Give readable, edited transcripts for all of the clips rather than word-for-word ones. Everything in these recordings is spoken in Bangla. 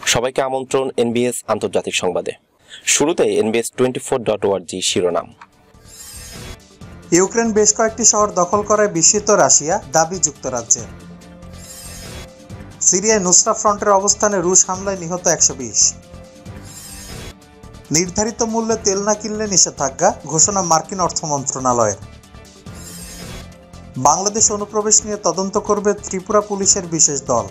সবাইকে আমন্ত্রণ এনবিএস আন্তর্জাতিক সংবাদে। শুরুতে NBS24.org শিরোনাম। ইউক্রেন বেশ কয়েকটি শহর দখল করায় বিস্মিত রাশিয়া, দাবি যুক্তরাজ্যের। সিরিয়ায় নুসরা ফ্রন্টের অবস্থানে রুশ হামলায় নিহত 120। নির্ধারিত মূল্যে তেল না কিনলে নিষেধাজ্ঞা, ঘোষণা মার্কিন অর্থ মন্ত্রণালয়ের। বাংলাদেশ অনুপ্রবেশ নিয়ে তদন্ত করবে ত্রিপুরা পুলিশের বিশেষ দল।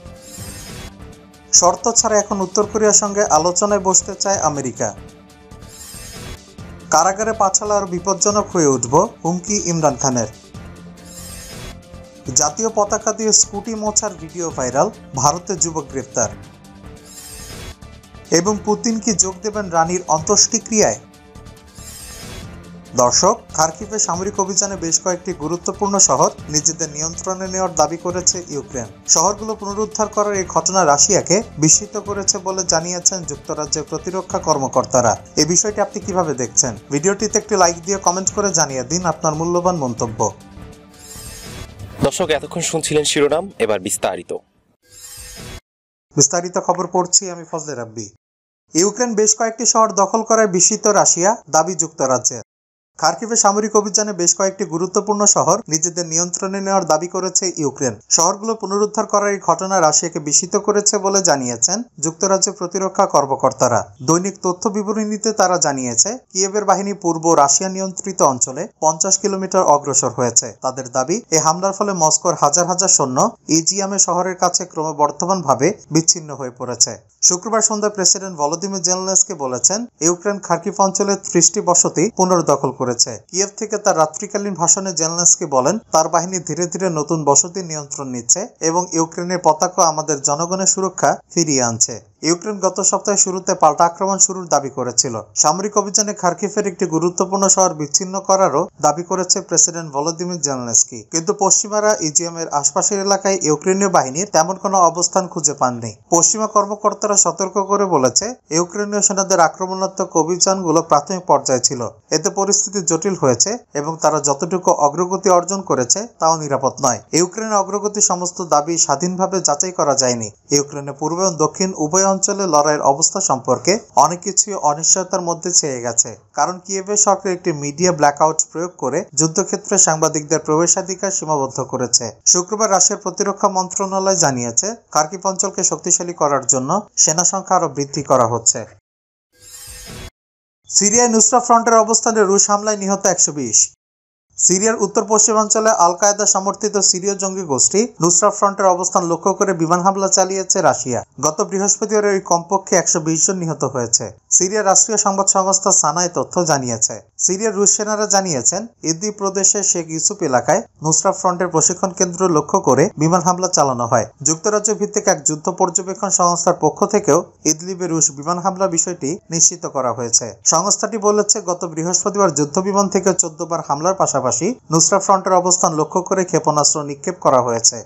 শর্ত ছাড়া এখন উত্তর কোরিয়ার সঙ্গে আলোচনায় বসতে চায় আমেরিকা। কারাগারে পাঠালে আরও বিপজ্জনক হয়ে উঠব, হুমকি ইমরান খানের। জাতীয় পতাকা দিয়ে স্কুটি মোছার ভিডিও ভাইরাল, ভারতে যুবক গ্রেফতার। এবং পুতিন কি যোগ দেবেন রানীর অন্ত্যেষ্টিক্রিয়ায়? দর্শক, খার্কিভে সামরিক অভিযানে বেশ কয়েকটি গুরুত্বপূর্ণ শহর নিজেদের নিয়ন্ত্রণে নেওয়ার দাবি করেছে ইউক্রেন। শহরগুলো পুনরুদ্ধার করার এই ঘটনা রাশিয়াকে বিস্মিত করেছে বলে জানিয়েছেন যুক্তরাজ্যের প্রতিরক্ষা কর্মকর্তারা। এই বিষয়টি আপনি কিভাবে দেখছেন? ভিডিওটিতে একটি লাইক দিয়ে কমেন্ট করে জানিয়ে দিন আপনার মূল্যবান মন্তব্য। দর্শক, এতক্ষণ শুনছিলেন শিরোনাম, এবার বিস্তারিত খবর পড়ছি আমি ফজলে রাব্বি। ইউক্রেন বেশ কয়েকটি শহর দখল করায় বিস্মিত রাশিয়া, দাবি যুক্তরাজ্যের। খার্কিভে সামরিক অভিযানে বেশ কয়েকটি গুরুত্বপূর্ণ শহর নিজেদের নিয়ন্ত্রণে নেওয়ার দাবি করেছে ইউক্রেন। শহরগুলো পুনরুদ্ধার করার এই ঘটনা রাশিয়াকে বিস্মিত করেছে বলে জানিয়েছেন যুক্তরাজ্যের প্রতিরক্ষা কর্মকর্তারা। দৈনিক তথ্য বিবরণীতে তারা জানিয়েছে, কিয়েভের বাহিনী পূর্ব রাশিয়া নিয়ন্ত্রিত অঞ্চলে 50 কিলোমিটার অগ্রসর হয়েছে। তাদের দাবি, এই হামলার ফলে মস্কোর হাজার হাজার সৈন্য ইজিয়ামে শহরের কাছে ক্রমবর্ধমানভাবে বিচ্ছিন্ন হয়ে পড়েছে। শুক্রবার সন্ধ্যায় প্রেসিডেন্ট ভলোদিমির জেলেনস্কি বলেছেন, ইউক্রেন খার্কিভ অঞ্চলের 30টি বসতি পুনর্দখল করেছে। কিয়েভ থেকে তার রাত্রিকালীন ভাষণে জেলেনস্কি বলেন, তার বাহিনী ধীরে ধীরে নতুন বসতি নিয়ন্ত্রণ নিচ্ছে এবং ইউক্রেনের পতাকা আমাদের জনগণের সুরক্ষা ফিরিয়ে আনছে। ইউক্রেন গত সপ্তাহের শুরুতে পাল্টা আক্রমণ শুরুর দাবি করেছিল। সামরিক অভিযানে খার্কিভের একটি গুরুত্বপূর্ণ শহর বিচ্ছিন্ন করারও দাবি করেছে প্রেসিডেন্ট ভলোদিমির জেলেনস্কি। কিন্তু পশ্চিমারা ইজিয়ামের আশপাশের এলাকায় ইউক্রেনীয় বাহিনীর তেমন কোনো অবস্থান খুঁজে পাননি। পশ্চিমা কর্মকর্তারা সতর্ক করে বলেছে, ইউক্রেনীয় সেনাদের আক্রমণাত্মক অভিযানগুলো প্রাথমিক পর্যায়ে ছিল। এতে পরিস্থিতি জটিল হয়েছে এবং তারা যতটুকু অগ্রগতি অর্জন করেছে তাও নিরাপদ নয়। ইউক্রেনের অগ্রগতি সমস্ত দাবি স্বাধীনভাবে যাচাই করা যায়নি। ইউক্রেনের পূর্ব এবং দক্ষিণ উভয় অঞ্চলে লড়াইয়ের অবস্থা সম্পর্কে অনেক কিছুই অনিশ্চয়তার মধ্যে ছেয়ে গেছে, কারণ কিয়েভের সরকার একটি মিডিয়া ব্ল্যাকআউট প্রয়োগ করে যুদ্ধক্ষেত্রে সাংবাদিকদের প্রবেশাধিকার সীমাবদ্ধ করেছে। শুক্রবার রাশিয়ার প্রতিরক্ষা মন্ত্রণালয় জানিয়েছে, খার্কিভ অঞ্চলকে শক্তিশালী করার জন্য সেনা সংখ্যা আরও বৃদ্ধি করা হচ্ছে। সিরিয়ায় নুসরা ফ্রন্টের অবস্থানে রুশ হামলায় নিহত 120। সিরিয়ার উত্তর পশ্চিমাঞ্চলে আল কায়েদা সমর্থিত সিরীয় জঙ্গি গোষ্ঠী নুসরা ফ্রন্টের অবস্থান লক্ষ্য করে বিমান হামলা চালিয়েছে রাশিয়া। গত বৃহস্পতিবার এই কমপক্ষে 120 জন নিহত হয়েছে। সিরিয়ার রাষ্ট্রীয় সংবাদ সংস্থা সানায় তথ্য জানিয়েছে। সিরিয়ার রুশ সেনারা জানিয়েছেন, ইদলিব প্রদেশের শেখ ইউসুফ এলাকায় নুসরা ফ্রন্টের প্রশিক্ষণ কেন্দ্র লক্ষ্য করে বিমান হামলা চালানো হয়। যুক্তরাজ্য ভিত্তিক এক যুদ্ধ পর্যবেক্ষণ সংস্থার পক্ষ থেকেও ইদলিবে রুশ বিমান হামলার বিষয়টি নিশ্চিত করা হয়েছে। সংস্থাটি বলেছে, গত বৃহস্পতিবার যুদ্ধ বিমান থেকে 14 বার হামলার পাশাপাশি নুসরা ফ্রন্টের অবস্থান লক্ষ্য করে ক্ষেপণাস্ত্র নিক্ষেপ করা হয়েছে।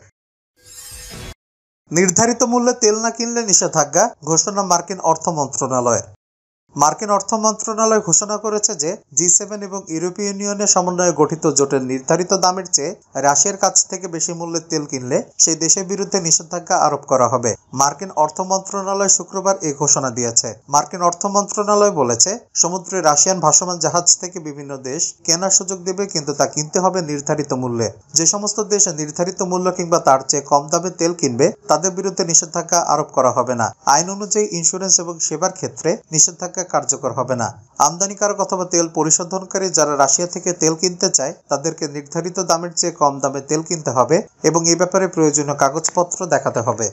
নির্ধারিত মূল্যে তেল না কিনলে নিষেধাজ্ঞা, ঘোষণা মার্কিন অর্থ মন্ত্রণালয়ের। মার্কিন অর্থ মন্ত্রণালয় ঘোষণা করেছে যে G7 এবং ইউরোপীয় ইউনিয়নের সমন্বয়ে গঠিত জোটের নির্ধারিত দামের চেয়ে রাশিয়ার কাছ থেকে বেশি মূল্যের তেল কিনলে সেই দেশের বিরুদ্ধে নিষেধাজ্ঞা আরোপ করা হবে। মার্কিন অর্থ মন্ত্রণালয় শুক্রবার এই ঘোষণা দিয়েছে। মার্কিন অর্থ মন্ত্রণালয় বলেছে, সমুদ্রে রাশিয়ান ভাসমান জাহাজ থেকে বিভিন্ন দেশ কেনার সুযোগ দেবে, কিন্তু তা কিনতে হবে নির্ধারিত মূল্যে। যে সমস্ত দেশ নির্ধারিত মূল্য কিংবা তার চেয়ে কম দামে তেল কিনবে তাদের বিরুদ্ধে নিষেধাজ্ঞা আরোপ করা হবে না। আইন অনুযায়ী ইন্স্যুরেন্স এবং সেবার ক্ষেত্রে নিষেধাজ্ঞা কার্যকর হবে না। আমদানিকারক অথবা তেল পরিশোধনকারী যারা রাশিয়া থেকে তেল কিনতে চায় তাদেরকে নির্ধারিত দামের চেয়ে কম দামে তেল কিনতে হবে এবং এই ব্যাপারে প্রয়োজনীয় কাগজপত্র দেখাতে হবে।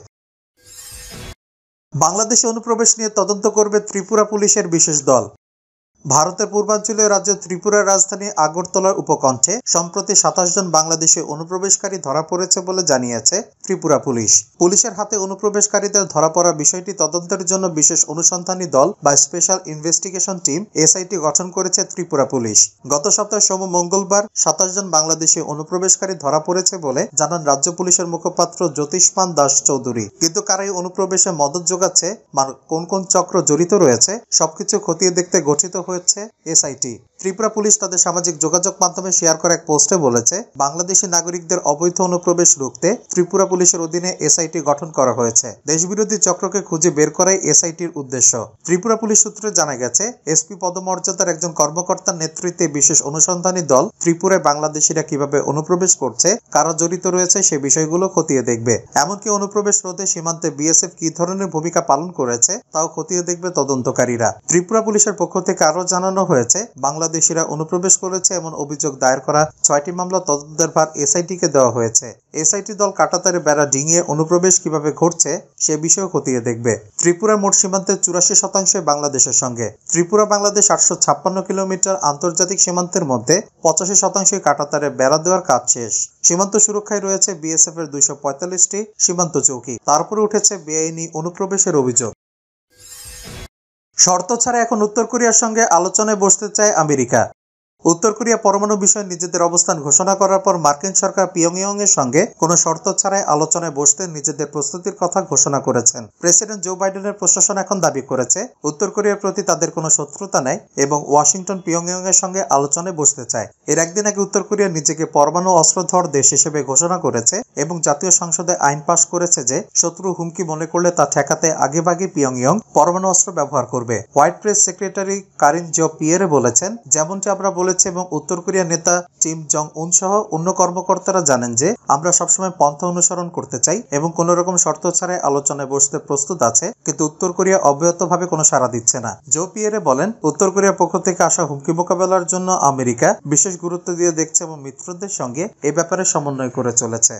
বাংলাদেশে অনুপ্রবেশ নিয়ে তদন্ত করবে ত্রিপুরা পুলিশের বিশেষ দল। ভারতের পূর্বাঞ্চলীয় রাজ্য ত্রিপুরার রাজধানী আগরতলার উপকণ্ঠে সম্প্রতি 27 জন বাংলাদেশে অনুপ্রবেশকারী ধরা পড়েছে বলে জানিয়েছে ত্রিপুরা পুলিশ। পুলিশের হাতে অনুপ্রবেশকারীদের ধরা পড়া বিষয়টি তদন্তের জন্য বিশেষ অনুসন্ধানী দল বা স্পেশাল ইনভেস্টিগেশন টিম SIT গঠন করেছে ত্রিপুরা পুলিশ। গত সপ্তাহে মঙ্গলবার 27 জন বাংলাদেশি অনুপ্রবেশকারী ধরা পড়েছে বলে জানান রাজ্য পুলিশের মুখপাত্র জ্যোতিষ্মান দাস চৌধুরী। কিন্তু কারা এই অনুপ্রবেশে মদত যোগাচ্ছে, কোন কোন চক্র জড়িত রয়েছে, সবকিছু খতিয়ে দেখতে গঠিত হয়েছে SIT। ত্রিপুরা পুলিশ তাদের সামাজিক যোগাযোগ মাধ্যমে শেয়ার করা এক পোস্টে বলেছে, বাংলাদেশি নাগরিকদের অবৈধ অনুপ্রবেশ রুখতে ত্রিপুরা পুলিশের অধীনে এসআইটি গঠন করা হয়েছে। দেশবিরোধী চক্রকে খুঁজে বের করাই এসআইটির উদ্দেশ্য। ত্রিপুরা পুলিশ সূত্রে জানা গেছে, এসপি পদমর্যাদার একজন কর্মকর্তার নেতৃত্বে বিশেষ অনুসন্ধানী দল ত্রিপুরায় বাংলাদেশিরা কিভাবে অনুপ্রবেশ করছে, কারা জড়িত রয়েছে সে বিষয়গুলো খতিয়ে দেখবে। এমনকি অনুপ্রবেশ রোধে সীমান্তে বিএসএফ কি ধরনের ভূমিকা পালন করেছে তাও খতিয়ে দেখবে তদন্তকারীরা। ত্রিপুরা পুলিশের পক্ষ থেকে আরো জানানো হয়েছে, বাংলাদেশিরা অনুপ্রবেশ করেছে এমন অভিযোগ দায়ের করা 6টি মামলা তদন্তের ভার এসআইটিকে দেওয়া হয়েছে। এসআইটি দল কাঁটাতারে বেড়া ডিঙিয়ে অনুপ্রবেশ কিভাবে ঘটছে সে বিষয়ে খতিয়ে দেখবে। ত্রিপুরার মোট সীমান্তের 84% বাংলাদেশের সঙ্গে। ত্রিপুরা বাংলাদেশ 856 কিলোমিটার আন্তর্জাতিক সীমান্তের মধ্যে 85% কাঁটাতারে বেড়া দেওয়ার কাজ শেষ। সীমান্ত সুরক্ষায় রয়েছে বিএসএফ এর 245টি সীমান্ত চৌকি। তারপরে উঠেছে বেআইনি অনুপ্রবেশের অভিযোগ। শর্ত ছাড়া এখন উত্তর কোরিয়ার সঙ্গে আলোচনায় বসতে চায় আমেরিকা। উত্তর কোরিয়া পরমাণু বিষয়ে নিজেদের অবস্থান ঘোষণা করার পর মার্কিন সরকার পিয়ংইয়ং এর সঙ্গে কোনো শর্ত ছাড়াই আলোচনায় বসতে নিজেদের প্রস্তুতির কথা ঘোষণা করেছেন। প্রেসিডেন্ট জো বাইডেনের প্রশাসন এখন দাবি করেছে, উত্তর কোরিয়ার প্রতি তাদের কোনো শত্রুতা নেই এবং ওয়াশিংটন পিয়ংইয়ং এর সঙ্গে আলোচনায় বসতে চায়। এর একদিন আগে উত্তর কোরিয়া নিজেকে পরমাণু অস্ত্রধর দেশ হিসেবে ঘোষণা করেছে এবং জাতীয় সংসদে আইন পাশ করেছে যে শত্রু হুমকি মনে করলে তা ঠেকাতে আগেভাগে পিয়ংইয়ং পরমাণু অস্ত্র ব্যবহার করবে। White press secretary Karine Jean Pierre বলেছেন, যেমনটি আমরা এবং উত্তর কোরিয়ার নেতা কিম জং উন সহ অন্য কর্মকর্তারা জানেন যে আমরা সবসময় পন্থা অনুসরণ করতে চাই এবং কোন রকম শর্ত ছাড়াই আলোচনায় বসতে প্রস্তুত আছে, কিন্তু উত্তর কোরিয়া অব্যাহতভাবে কোনো সাড়া দিচ্ছে না। জো পিয়েরে বলেন, উত্তর কোরিয়ার পক্ষ থেকে আসা হুমকি মোকাবেলার জন্য আমেরিকা বিশেষ গুরুত্ব দিয়ে দেখছে এবং মিত্রদের সঙ্গে এ ব্যাপারে সমন্বয় করে চলেছে।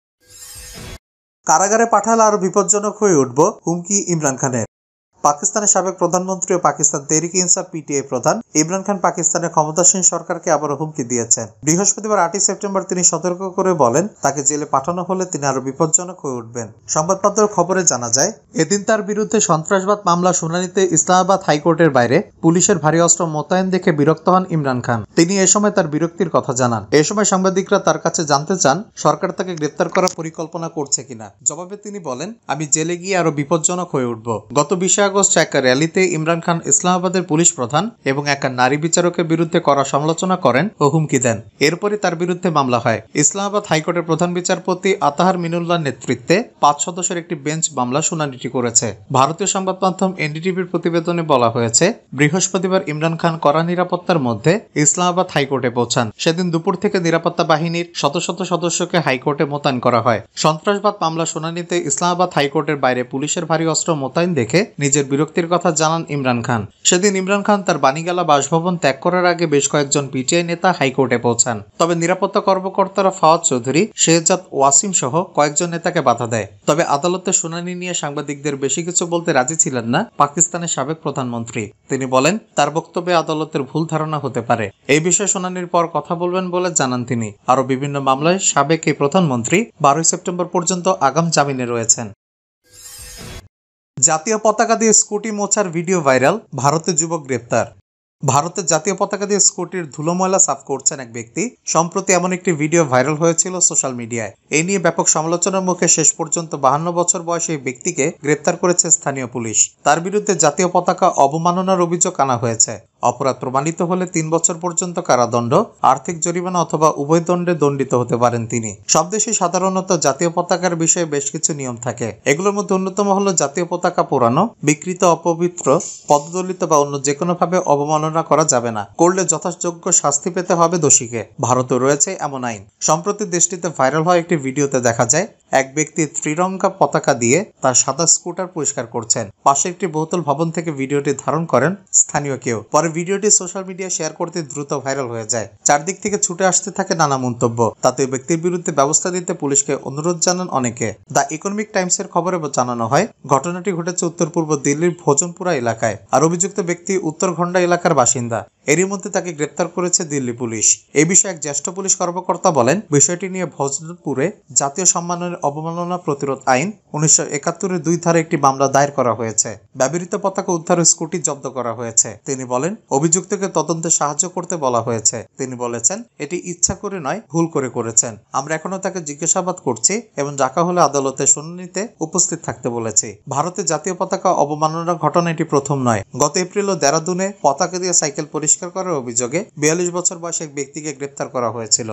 কারাগারে পাঠালে আরো বিপজ্জনক হয়ে উঠব, হুমকি ইমরান খানের। পাকিস্তানের সাবেক প্রধানমন্ত্রী ও পাকিস্তান তেহরিক ইনসাফ পিটিআই প্রধান ইমরান খান পাকিস্তানের ক্ষমতাসীন সরকারকে আবারও হুমকি দিয়েছেন। বৃহস্পতিবার 8 সেপ্টেম্বর তিনি সতর্ক করে বলেন, তাকে জেলে পাঠানো হলে তিনি আরো বিপজ্জনক হয়ে উঠবেন। সংবাদপত্রের খবরে জানা যায়, এদিন তার বিরুদ্ধে সন্ত্রাসবাদ মামলা শুনানিতে ইসলামাবাদ হাইকোর্টের বাইরে পুলিশের ভারী অস্ত্র মোতায়েন দেখে বিরক্ত হন ইমরান খান। তিনি এ সময় তার বিরক্তির কথা জানান। এ সময় সাংবাদিকরা তার কাছে জানতে চান সরকার তাকে গ্রেপ্তার করার পরিকল্পনা করছে কিনা। জবাবে তিনি বলেন, আমি জেলে গিয়ে আরো বিপজ্জনক হয়ে উঠব। গত 20 আগস্ট এক র্যালিতে ইমরান খান ইসলামাবাদের পুলিশ প্রধান এবং এক নারী বিচারকের বিরুদ্ধে কড়া সমালোচনা করেন ও হুমকি দেন। এরপরই তার বিরুদ্ধে মামলা হয়। ইসলামাবাদ হাইকোর্টের প্রধান বিচারপতি আতাহার মিনুল্লাহর নেতৃত্বে 5 সদস্যের একটি বেঞ্চ মামলা শুনানিটি করেছে। ভারতীয় সংবাদ মাধ্যম এনডিটিভির প্রতিবেদনে বলা হয়েছে, বৃহস্পতিবার ইমরান খান কড়া নিরাপত্তার মধ্যে ইসলামাবাদ হাইকোর্টে পৌঁছান। সেদিন দুপুর থেকে নিরাপত্তা বাহিনীর শত শত সদস্যকে হাইকোর্টে মোতায়েন করা হয়। সন্ত্রাসবাদ মামলা শুনানিতে ইসলামাবাদ হাইকোর্টের বাইরে পুলিশের ভারী অস্ত্র মোতায়েন দেখে নিজের বিরক্তির কথা জানান ইমরান খান। সেদিন ইমরান খান তার বাণীগালা বাসভবন ত্যাগ করার আগে বেশ কয়েকজন পিটিআই নেতা হাইকোর্টে পৌঁছান। তবে নিরাপত্তা কর্মকর্তারা ফাওয়াদ চৌধুরী, শেহজাদ ওয়াসিম সহ কয়েকজন নেতাকে বাধা দেয়। তবে আদালতের শুনানি নিয়ে সাংবাদিকদের বেশি কিছু বলতে রাজি ছিলেন না পাকিস্তানের সাবেক প্রধানমন্ত্রী। তিনি বলেন, তার বক্তব্যে আদালতের ভুল ধারণা হতে পারে। এই বিষয়ে শুনানির পর কথা বলবেন বলে জানান তিনি। আরো বিভিন্ন মামলায় সাবেক এই প্রধানমন্ত্রী 12 সেপ্টেম্বর পর্যন্ত আগাম জামিনে রয়েছেন। জাতীয় পতাকা দিয়ে স্কুটি মোছার ভিডিও ভাইরাল, ভারতে যুবক গ্রেপ্তার। ভারতের জাতীয় পতাকা দিয়ে স্কুটির ধুলো ময়লা সাফ করছেন এক ব্যক্তি। সম্প্রতি এমন একটি ভিডিও ভাইরাল হয়েছিল সোশ্যাল মিডিয়ায়। এই নিয়ে ব্যাপক সমালোচনার মুখে শেষ পর্যন্ত 52 বছর বয়সী এই ব্যক্তিকে গ্রেপ্তার করেছে স্থানীয় পুলিশ। তার বিরুদ্ধে জাতীয় পতাকা অবমাননার অভিযোগ আনা হয়েছে। অপরাধ প্রমাণিত হলে 3 বছর পর্যন্ত কারাদণ্ড, আর্থিক জরিমানা অথবা উভয় দণ্ডে দণ্ডিত হতে পারেন তিনি। সব দেশে সাধারণত জাতীয় পতাকার বিষয়ে বেশ কিছু নিয়ম থাকে। এগুলোর মধ্যে অন্যতম হলো জাতীয় পতাকা পোড়ানো, বিকৃত, অপবিত্র, পদদলিত বা অন্য যে কোনো ভাবে অবমাননা করা যাবে না। করলে যথাযোগ্য শাস্তি পেতে হবে দোষীকে। ভারতে রয়েছে এমন আইন। সম্প্রতি দেশটিতে ভাইরাল হওয়া একটি ভিডিওতে দেখা যায় এক ব্যক্তি ত্রিরঙ্গা পতাকা দিয়ে তার সাদা স্কুটার পরিষ্কার করছেন। পাশে একটি বহুতল ভবন থেকে ভিডিওটি ধারণ করেন স্থানীয় কেউ। পরে ভিডিওটি সোশ্যাল মিডিয়া শেয়ার করতে দ্রুত ভাইরাল হয়ে যায়। চারদিক থেকে ছুটে আসতে থাকে নানা মন্তব্য। তাতে ব্যক্তির বিরুদ্ধে ব্যবস্থা নিতে পুলিশকে অনুরোধ জানান অনেকে। দ্য ইকোনমিক টাইমসের খবরে জানানো হয়, ঘটনাটি ঘটেছে উত্তর পূর্ব দিল্লির ভোজনপুরা এলাকায়। আর অভিযুক্ত ব্যক্তি উত্তর ঘন্টা এলাকার বাসিন্দা। এরই মধ্যে তাকে গ্রেপ্তার করেছে দিল্লি পুলিশ। এই বিষয়ে এক জ্যেষ্ঠ পুলিশ কর্মকর্তা বলেন, বিষয়টি নিয়ে ভোজপুরে জাতীয় সম্মানের অবমাননা প্রতিরোধ আইন 1971-এর 2 ধারায় একটি মামলা দায়ের করা হয়েছে। ব্যবহৃত পতাকা উদ্ধার ও স্কুটি জব্দ করা হয়েছে। তিনি বলেন, অভিযুক্তকে তদন্তে সাহায্য করতে বলা হয়েছে। তিনি বলেছেন, এটি ইচ্ছা করে নয়, ভুল করে করেছেন। আমরা এখনো তাকে জিজ্ঞাসাবাদ করছি এবং ডাকা হলে আদালতে শুনানিতে উপস্থিত থাকতে বলেছি। ভারতে জাতীয় পতাকা অবমাননার ঘটনা এটি প্রথম নয়। গত এপ্রিল ও দেরাদুনে পতাকা দিয়ে সাইকেল পরিষ্কার বহিষ্কার করার অভিযোগে 42 বছর বয়সী এক ব্যক্তিকে গ্রেপ্তার করা হয়েছিল।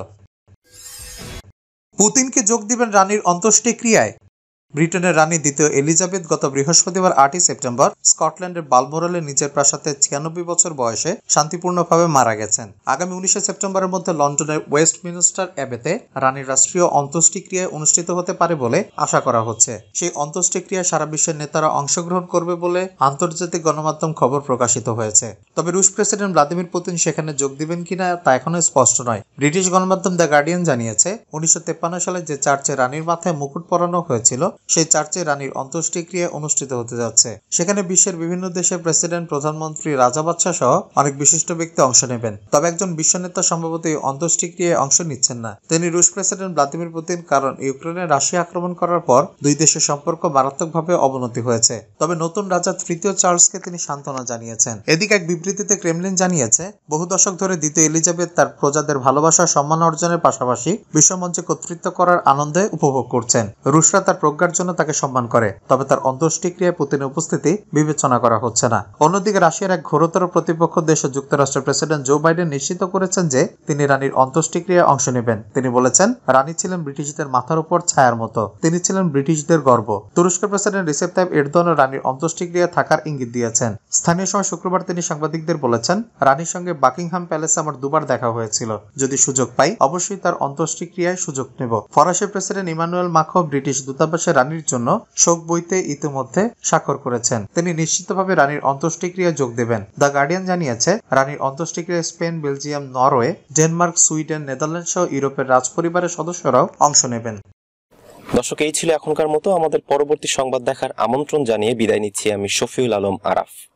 পুতিনকে যোগ দিবেন রানীর অন্ত্যেষ্টিক্রিয়ায়। ব্রিটেনের রানী দ্বিতীয় এলিজাবেথ গত বৃহস্পতিবার 8 সেপ্টেম্বর স্কটল্যান্ডের বালমোরালে নিজের প্রাসাদে 96 বছর বয়সে শান্তিপূর্ণভাবে মারা গেছেন। আগামী 19 সেপ্টেম্বরের মধ্যে লন্ডনের ওয়েস্টমিনস্টার অ্যাবেতে রানীর রাষ্ট্রীয় অন্ত্যেষ্টিক্রিয়া অনুষ্ঠিত হতে পারে বলে আশা করা হচ্ছে। সেই অন্ত্যেষ্টিক্রিয়ায় সারা বিশ্বের নেতারা অংশগ্রহণ করবে বলে আন্তর্জাতিক গণমাধ্যম খবর প্রকাশিত হয়েছে। তবে রুশ প্রেসিডেন্ট ভ্লাদিমির পুতিন সেখানে যোগ দিবেন কিনা তা এখনো স্পষ্ট নয়। ব্রিটিশ গণমাধ্যম দ্য গার্ডিয়ান জানিয়েছে 1953 সালে যে চার্চে রানীর মাথায় মুকুট পরানো হয়েছিল সেই চার্চে রানীর অন্ত্যেষ্টিক্রিয়া অনুষ্ঠিত হতে যাচ্ছে। সেখানে বিশ্বের বিভিন্ন দেশের প্রেসিডেন্ট, প্রধানমন্ত্রী, রাজা বাদশাহ সহ অনেক বিশিষ্ট ব্যক্তি অংশ নেবেন। তবে একজন বিশ্ব নেতা সম্ভবত এই অন্ত্যেষ্টিক্রিয়ায় অংশ নিচ্ছেন না। তিনি রুশ প্রেসিডেন্ট ভ্লাদিমির পুতিন, কারণ ইউক্রেনে রাশিয়া আক্রমণ করার পর দুই দেশের সম্পর্ক মারাত্মকভাবে অবনতি হয়েছে। তবে নতুন রাজা তৃতীয় চার্লসকে তিনি সান্ত্বনা জানিয়েছেন। এদিকে এক বিবৃতিতে ক্রেমলিন জানিয়েছে বহু দশক ধরে দ্বিতীয় এলিজাবেথ তার প্রজাদের ভালোবাসা সম্মান অর্জনের পাশাপাশি বিশ্বমঞ্চে কর্তৃত্ব করার আনন্দে উপভোগ করছেন। রুশরা তার প্রজ্ঞার জন্য তাকে সম্মান করে, তবে তার অন্ত্যেষ্টিক্রিয়ায় পুতিনের উপস্থিতি বিবেচনা করা হচ্ছে না। অন্যদিকে রাশিয়ার এক ঘোরতর প্রতিপক্ষ দেশ যুক্তরাষ্ট্রের প্রেসিডেন্ট জো বাইডেন নিশ্চিত করেছেন যে তিনি রানীর অন্ত্যেষ্টিক্রিয়ায় অংশ নেবেন। তিনি বলেছেন, রানী ছিলেন ব্রিটিশদের মাথার উপর ছায়ার মতো, তিনি ছিলেন ব্রিটিশদের গর্ব। তুরস্কের প্রেসিডেন্ট রিসেপ তাইপ এরদোয়ান রানীর অন্ত্যেষ্টিক্রিয়া থাকার ইঙ্গিত দিয়েছেন। স্থানীয় সময় শুক্রবার তিনি সাংবাদিকদের বলেছেন, রানীর সঙ্গে বাকিংহাম প্যালেসে আমার দুবার দেখা হয়েছিল। যদি সুযোগ পাই অবশ্যই তার অন্ত্যেষ্টিক্রিয়ায় সুযোগ নেব। ফরাসি প্রেসিডেন্ট ইমানুয়েল মাখো ব্রিটিশ দূতাবাসে রানীর জন্য শোক বইতে ইতিমধ্যে স্বাক্ষর করেছেন। তিনি নিশ্চিতভাবে রানীর অন্ত্যেষ্টিক্রিয়ায় যোগ দেবেন। দ্য গার্ডিয়ান জানিয়েছে রানীর অন্ত্যেষ্টিক্রিয়ায় Spain, Belgium, Norway, Denmark, Sweden, Netherland সহ ইউরোপের রাজপরিবারের সদস্যরাও অংশ নেবেন। দর্শক, এই ছিল এখনকার মতো। আমাদের পরবর্তী সংবাদ দেখার আমন্ত্রণ জানিয়ে বিদায় নিচ্ছি আমি শফিউল আলম আরাফ।